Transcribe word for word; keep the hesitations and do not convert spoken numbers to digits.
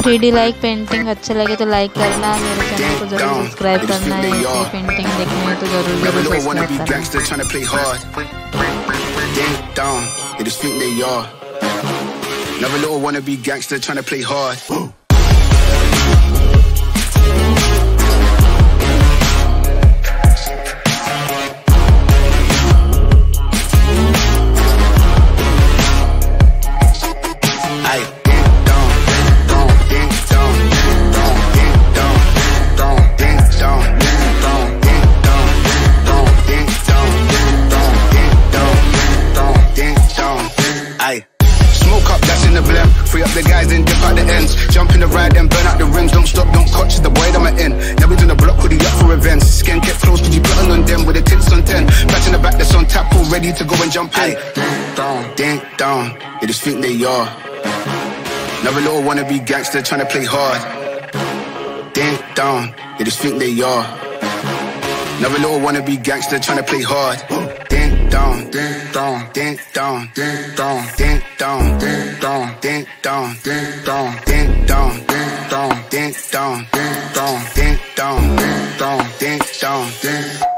Three D like painting अच्छा लगे तो लाइक करना, मेरे चैनल को जरूर सब्सक्राइब करना है। ऐसी पेंटिंग देखनी है तो जरूर जरूर सब्सक्राइब करना। Smoke up, that's in the blem. Free up the guys and dip out the ends. Jump in the ride and burn out the rims. Don't stop, don't catch the boy that I'm in. Never done a block hoodie up for events. Skin kept close, cause you plotting on them with the tits on ten. Back in the back, that's on tap, all ready to go and jump in. Ding down, ding down, they just think they are. Never little wannabe gangster trying to play hard. Ding down, they just think they are. Never little wannabe gangster trying to play hard. Ding dong, ding dong, ding dong, ding dong, ding dong, ding dong, ding dong, ding dong, ding dong, ding dong, ding dong, ding dong, ding dong, ding dong, ding dong, ding.